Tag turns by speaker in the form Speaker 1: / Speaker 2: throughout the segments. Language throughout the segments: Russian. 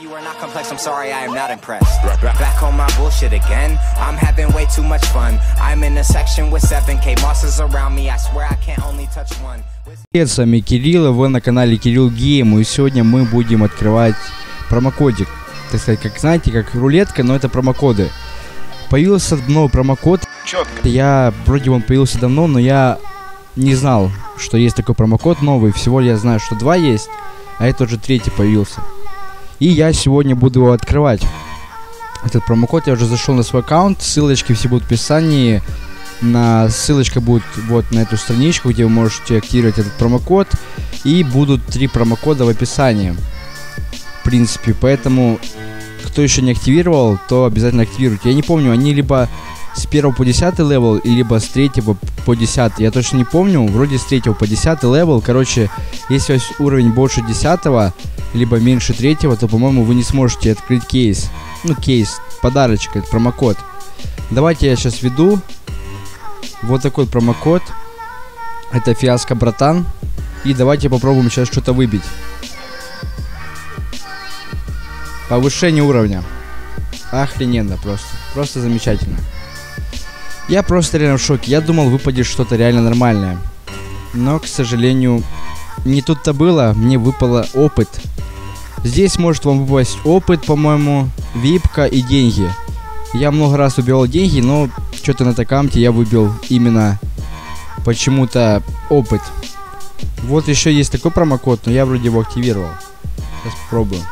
Speaker 1: You are not complex, I'm sorry, I am not impressed. Back on my bullshit again. I'm having way too much fun. I'm in a section with 7K monsters around me. I swear I can't only touch one.
Speaker 2: Привет, с вами Кирилл, вы на канале Кирилл Гейм, и сегодня мы будем открывать промокодик. Так сказать, как знаете, как рулетка, но это промокоды. Появился новый промокод. Я, вроде он появился давно, но я не знал, что есть такой промокод новый. Всего я знаю, что 2 есть, а это уже 3 появился. И я сегодня буду его открывать. Этот промокод, я уже зашел на свой аккаунт, ссылочки все будут в описании. Ссылочка будет вот на эту страничку, где вы можете активировать этот промокод. И будут 3 промокода в описании. В принципе, поэтому, кто еще не активировал, то обязательно активируйте. Я не помню, они либо с 1 по 10 левел, либо с 3 по 10. Я точно не помню, вроде с 3 по 10 левел. Короче, если уровень больше 10, либо меньше 3, то, по-моему, вы не сможете открыть кейс. Ну, кейс, подарочек, это промокод. Давайте я сейчас введу. Вот такой промокод. Это фиаско, братан. И давайте попробуем сейчас что-то выбить. Повышение уровня. Охрененно просто. Просто замечательно. Я просто реально в шоке. Я думал, выпадет что-то реально нормальное. Но, к сожалению, не тут-то было. Мне выпало опыт. Здесь может вам выпасть опыт, по-моему, випка и деньги. Я много раз убивал деньги, но что-то на такамте я выбил именно почему-то опыт. Вот еще есть такой промокод, но я вроде его активировал. Сейчас попробую.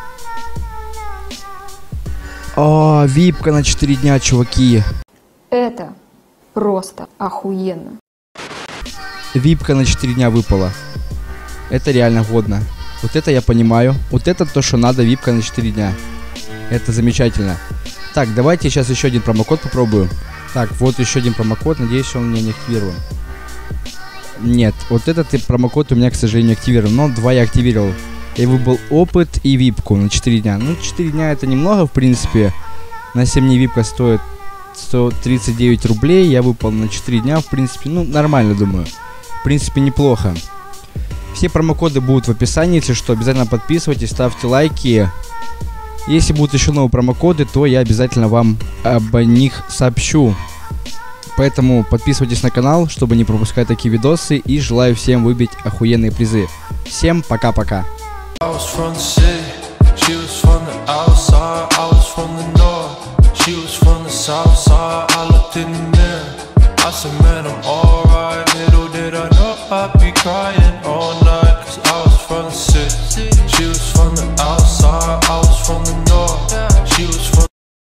Speaker 2: О, випка на 4 дня, чуваки.
Speaker 3: Это просто охуенно.
Speaker 2: Випка на 4 дня выпала. Это реально годно. Вот это я понимаю. Вот это то, что надо, випка на 4 дня. Это замечательно. Так, давайте сейчас еще один промокод попробую. Так, вот еще один промокод. Надеюсь, он у меня не активирован. Нет, вот этот промокод у меня, к сожалению, активирован. Но 2 я активировал. Я выбрал опыт и випку на 4 дня. Ну, 4 дня это немного, в принципе. На 7 дней випка стоит 139 рублей. Я выпал на 4 дня, в принципе, ну, нормально, думаю. В принципе, неплохо. Все промокоды будут в описании, если что, обязательно подписывайтесь, ставьте лайки. Если будут еще новые промокоды, то я обязательно вам об них сообщу. Поэтому подписывайтесь на канал, чтобы не пропускать такие видосы. И желаю всем выбить охуенные призы. Всем пока-пока. I said, man, I'm alright, little did I know I'd be crying.